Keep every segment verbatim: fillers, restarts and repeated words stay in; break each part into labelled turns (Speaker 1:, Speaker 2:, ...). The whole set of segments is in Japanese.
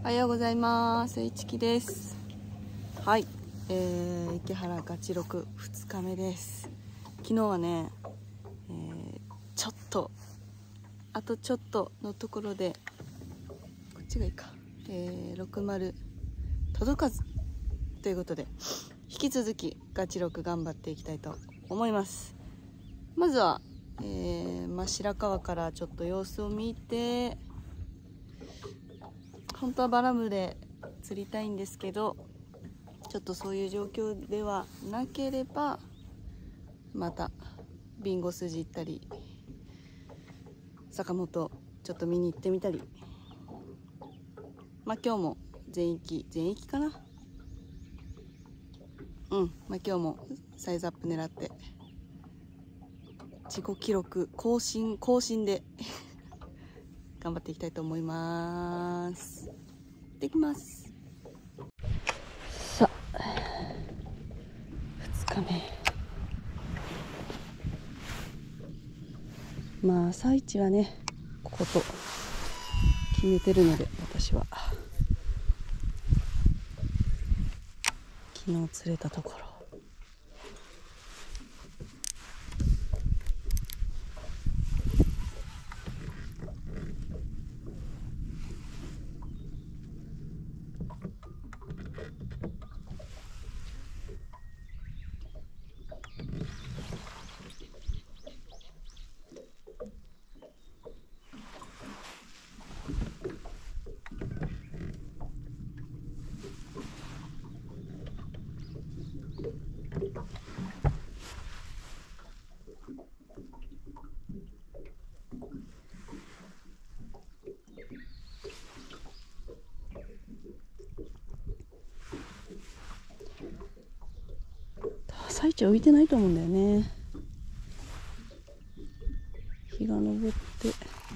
Speaker 1: おはようございます。いちきです。はい、えー、池原ガチロクふつかめです。昨日はね、えー、ちょっとあとちょっとのところでこっちがいいか、えー、ろくじゅう届かずということで、引き続きガチロク頑張っていきたいと思います。まずは、えー、真白川からちょっと様子を見て、本当はバラムで釣りたいんですけど、ちょっとそういう状況ではなければまたビンゴ筋行ったり坂本ちょっと見に行ってみたり、まあ今日も全域全域かな、うんまあ今日もサイズアップ狙って自己記録更新更新で頑張っていきたいと思います。できます。さあふつかめ、まあ朝一はねここと決めてるので、私は昨日釣れたところ朝一浮いてないと思うんだよね。日が昇って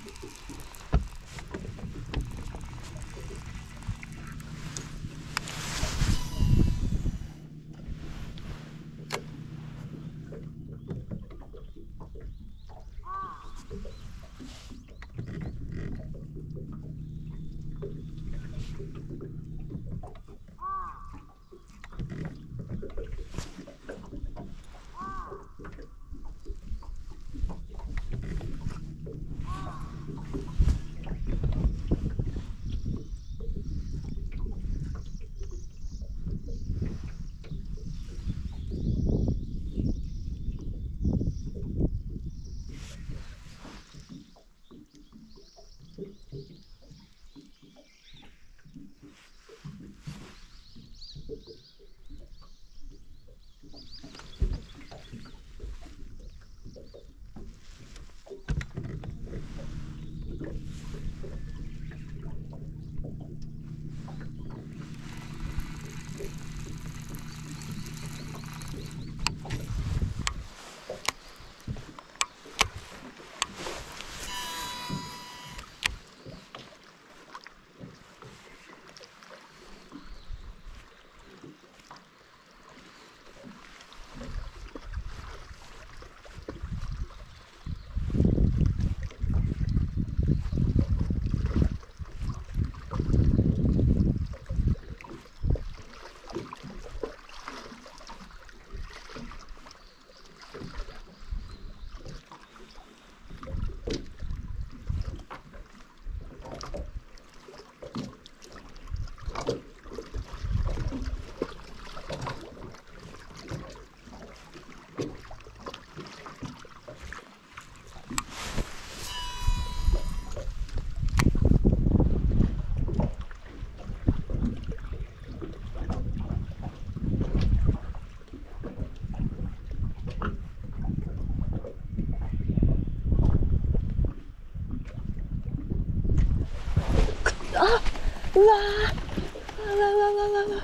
Speaker 1: うわー、うわわわわわわ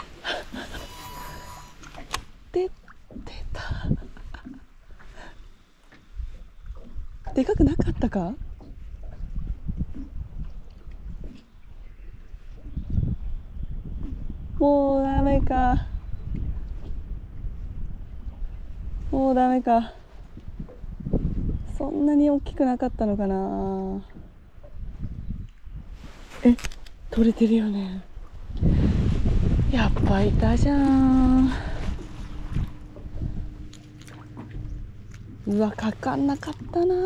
Speaker 1: で、出た。でかくなかったか？もうダメか。もうダメか。そんなに大きくなかったのかな。え、 取れてるよね。やっぱいたじゃん。うわ、かかんなかったな。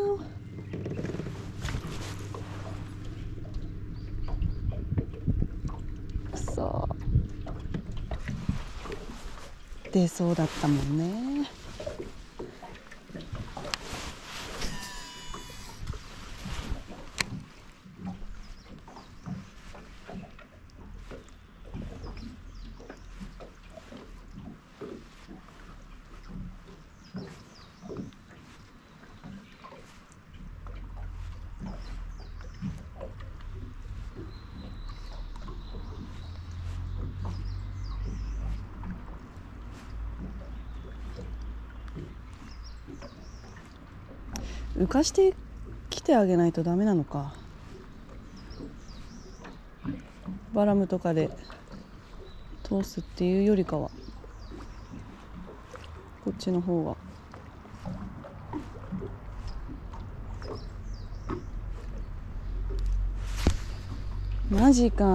Speaker 1: くそ、出そうだったもんね。浮かしてきてあげないとダメなのか。バラムとかで通すっていうよりかはこっちの方が。マジか。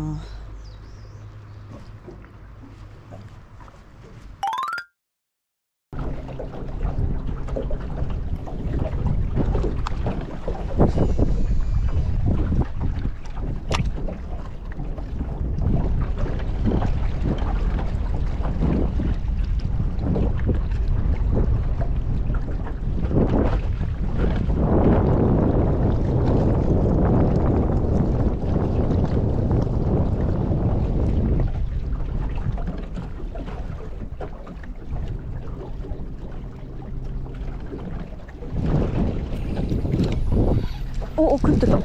Speaker 1: おお、食ってた。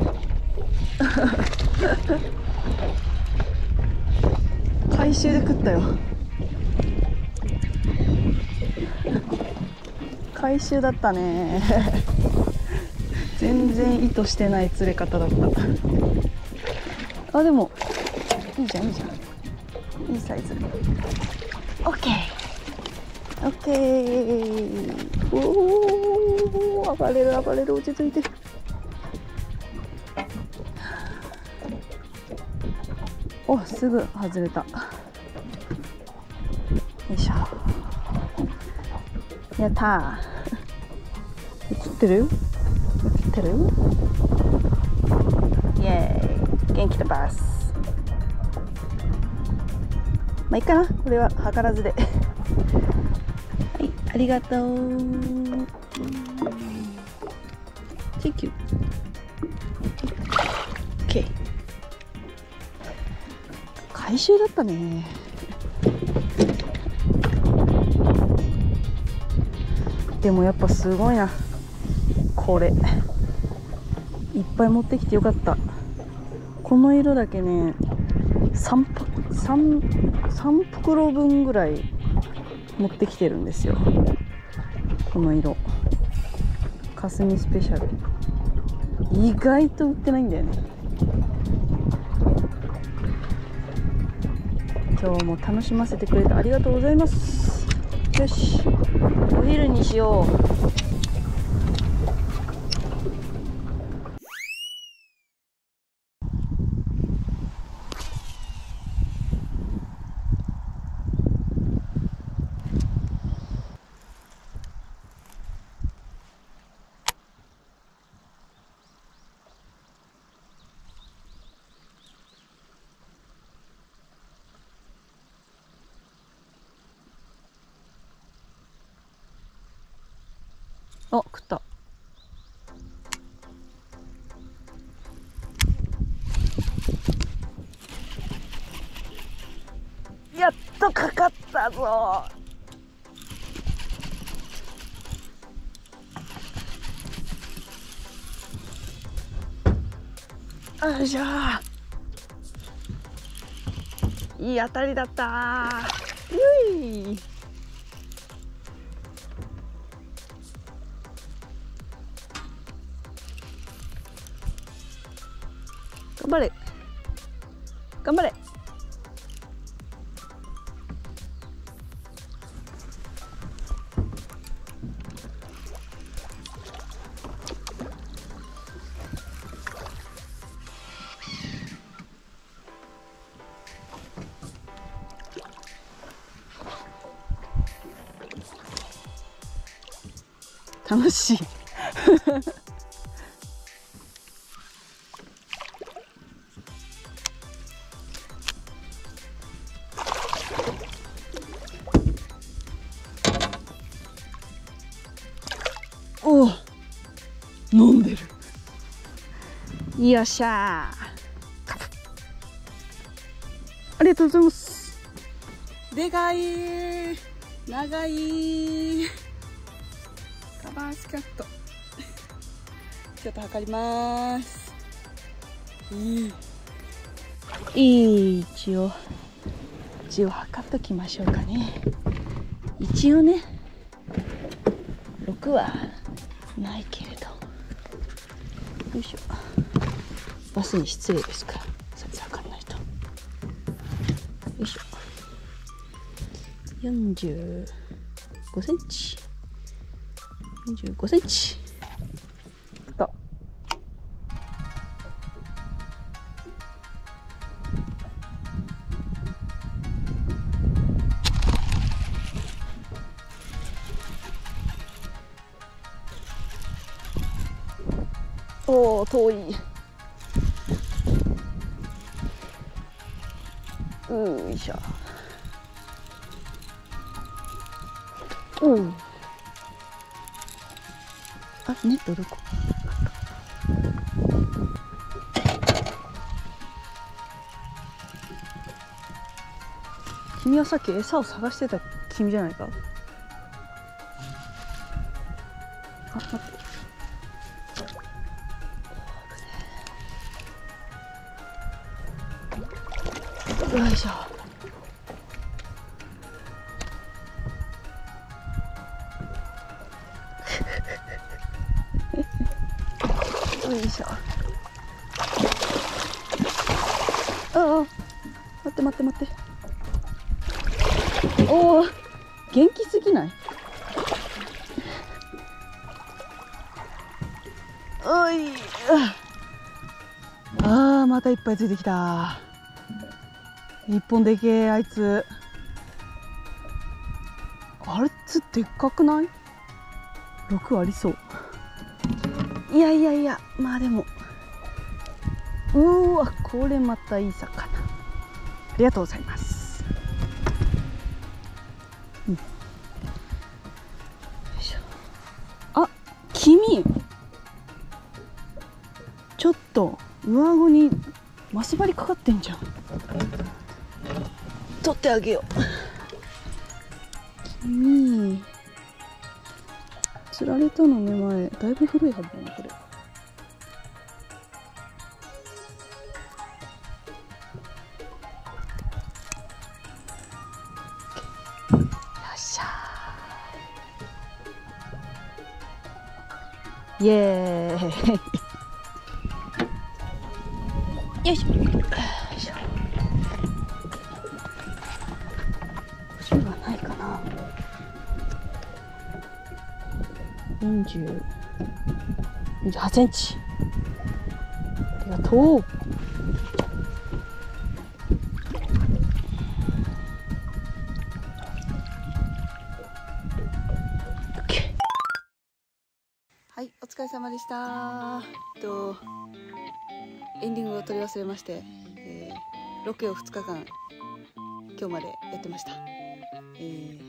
Speaker 1: 回収で食ったよ。回収だったね。全然意図してない釣れ方だった。あ、でもいいじゃんいいじゃん、いいサイズ。オッケーオッケー。おお、暴れる暴れる、落ち着いて。お、すぐ外れた。よいしょ。やったー。映ってる映ってる。イエーイ、元気だバス。まあいいかな、これは図らずで。はい、ありがとう。Thank you。 OK。 回収だったね。でもやっぱすごいな、これいっぱい持ってきてよかった。この色だけね、3パ3 3袋分ぐらい持ってきてるんですよ。この色かすみスペシャル、意外と売ってないんだよね。今日も楽しませてくれてありがとうございます。よし、お昼にしよう。あ、食った。やっとかかったぞ。よいしょ。いい当たりだった。うい。頑張れ頑張れ。 楽しいおお、飲んでる。よっしゃー。ありがとうございます。でかい、長いカバースキャットちょっと測ります。いい、一応一応測っときましょうかね。一応ね、ろくはないけれど、よいしょ。バスに失礼ですから、サイズ測らないと。よいしょ。よんじゅうごセンチ、よんじゅうごセンチと。おお、遠い。ういしょ。うん。あ、ネットどこ？君はさっき餌を探してた君じゃないか？あ、待って。よいしょ。よいしょ。ああ、待って待って待って。おお、元気すぎない？おい、ああ、またいっぱいついてきた。一本でけえ、あいつ。あいつでっかくない？ろくありそう。いやいやいや、まあでも、うーわ、これまたいい魚。ありがとうございます。うん、よいしょ。あ、君ちょっと上顎にマス針かかってんじゃん。取ってあげよう。君釣られたのね、前。だいぶ古いはずだな、これ。よっしゃー。イエーイ。よいしょ。よいしょ。星がないかな。よんじゅう、よんじゅうはちセンチ。ありがとう。はい、お疲れ様でした。えっとエンディングを取り忘れまして、えー、ロケをふつかかん今日までやってました。え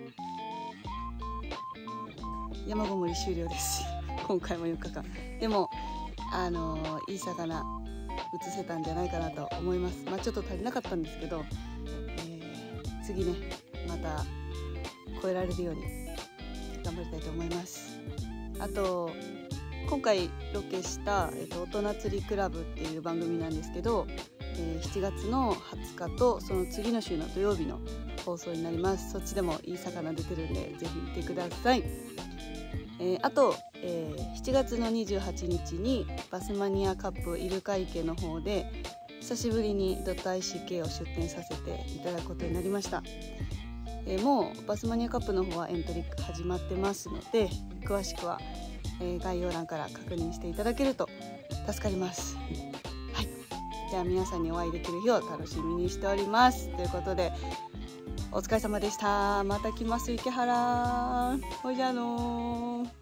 Speaker 1: ー、山ごもり終了です今回もよっかかん。でもあのー、いい魚移せたんじゃないかなと思います。まあちょっと足りなかったんですけど、えー、次ねまた超えられるように頑張りたいと思います。あと今回ロケした、えー、と大人釣りクラブっていう番組なんですけど、えー、しちがつのはつかとその次の週の土曜日の放送になります。そっちでもいい魚出てるんでぜひ見てください。えー、あと、えー、しちがつのにじゅうはちにちにバスマニアカップイルカ池の方で久しぶりに ドットアイシーケー を出展させていただくことになりました。えー、もうバスマニアカップの方はエントリー始まってますので詳しくは、えー、概要欄から確認していただけると助かります。はい、じゃあ皆さんにお会いできる日を楽しみにしております。ということでお疲れ様でした。また来ます池原。ほいじゃあのー